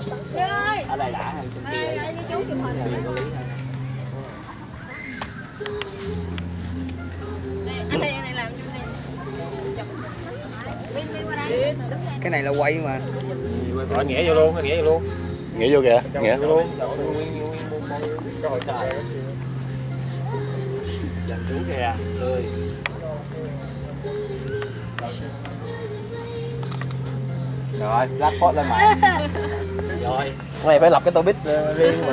Ở đây đã hơn trên kia. Đây chú chụp hình. Anh này làm chụp này. Cái này là quay mà. Rồi nghĩa vô luôn, nghĩa vô luôn. Nghĩa vô kìa, nghĩa. Luôn. Cái hồi trời. Dành chú kìa. Tươi. Rồi, lát post lên mạng. Rồi. Cái này phải lập cái tô bít riêng mà.